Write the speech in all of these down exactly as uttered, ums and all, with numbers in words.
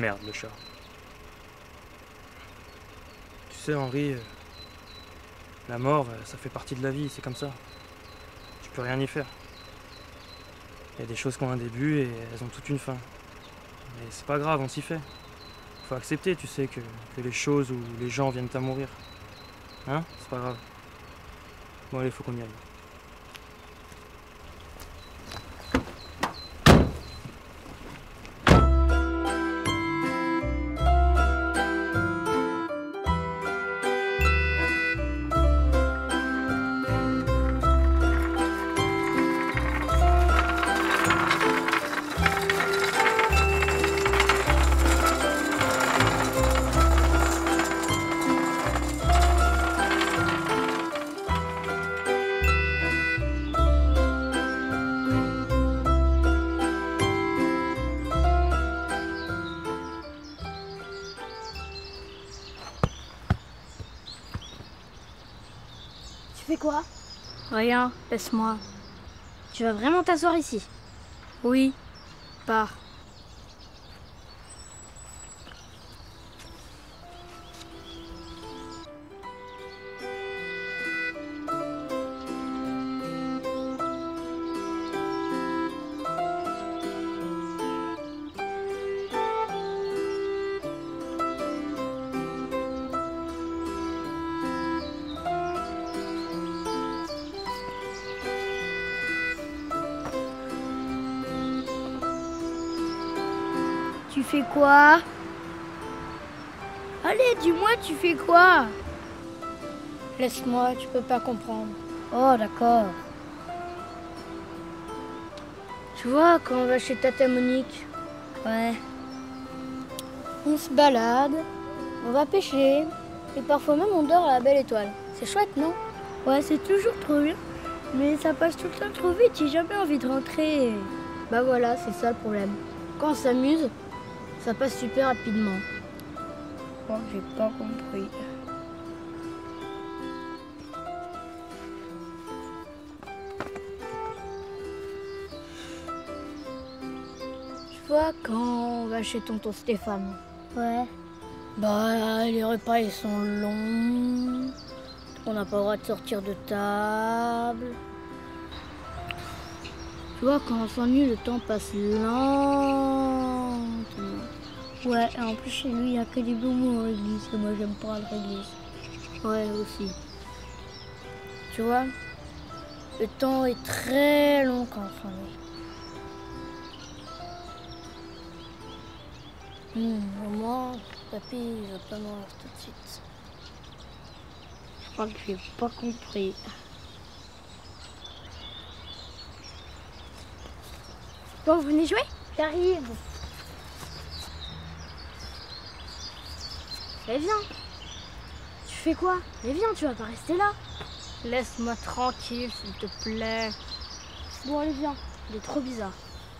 Merde, le chat. Tu sais, Henri, euh, la mort, euh, ça fait partie de la vie, c'est comme ça. Tu peux rien y faire. Il y a des choses qui ont un début et elles ont toute une fin. Mais c'est pas grave, on s'y fait. Faut accepter, tu sais, que, que les choses ou les gens viennent à mourir. Hein? C'est pas grave. Bon, allez, faut qu'on y aille. Tu fais quoi? Rien, laisse-moi. Tu vas vraiment t'asseoir ici? Oui, pars. Tu fais quoi? Allez, dis-moi, tu fais quoi? Laisse-moi, tu peux pas comprendre. Oh, d'accord. Tu vois, quand on va chez Tata Monique, Ouais. on se balade, on va pêcher, et parfois même on dort à la Belle Étoile. C'est chouette, non? Ouais, c'est toujours trop bien. Mais ça passe tout le temps trop vite, j'ai jamais envie de rentrer. Bah voilà, c'est ça le problème. Quand on s'amuse, ça passe super rapidement. Oh, j'ai pas compris. Tu vois, quand on va chez tonton Stéphane, Ouais. bah les repas ils sont longs, on n'a pas le droit de sortir de table. Tu vois, quand on s'ennuie, le temps passe lentement. Ouais, et en plus chez lui, il n'y a que des bonbons en réglisse, et moi j'aime pas le réglisse. Ouais, aussi. Tu vois, le temps est très long quand on s'ennuie. Hum, au moins, papy, il va pas mourir tout de suite. Je crois que j'ai pas compris. Bon, vous venez jouer? J'arrive. Eh viens. Tu fais quoi? Eh viens, tu vas pas rester là. Laisse-moi tranquille, s'il te plaît. Bon, allez, viens. Il est trop bizarre.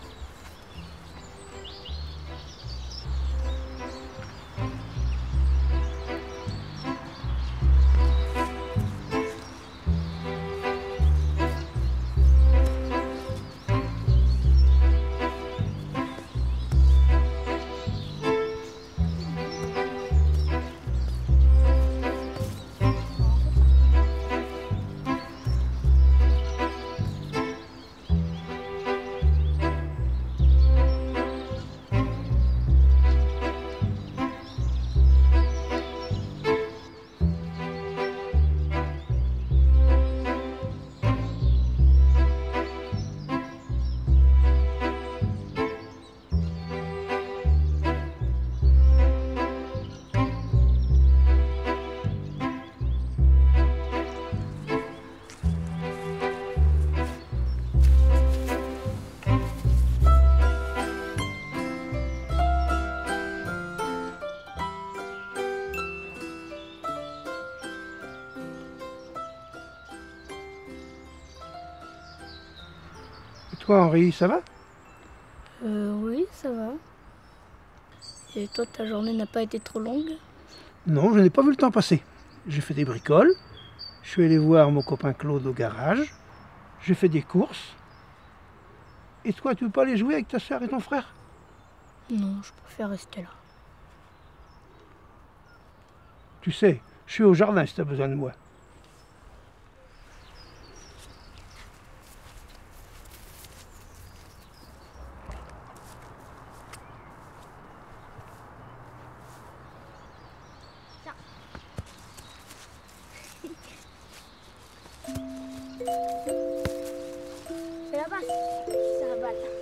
Et toi, Henri, ça va? Euh, oui, ça va. Et toi, ta journée n'a pas été trop longue? Non, je n'ai pas vu le temps passer. J'ai fait des bricoles, je suis allé voir mon copain Claude au garage, j'ai fait des courses. Et toi, tu veux pas aller jouer avec ta soeur et ton frère? Non, je préfère rester là. Tu sais, je suis au jardin si tu as besoin de moi. C'est là-bas, ça va là.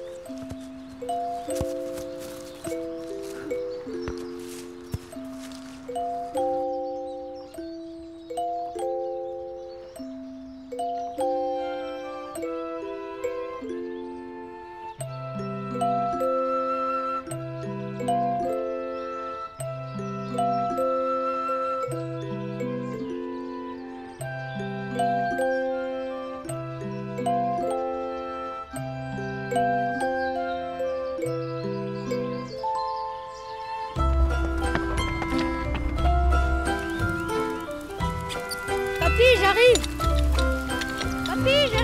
Papy, j'arrive! Papy, j'arrive!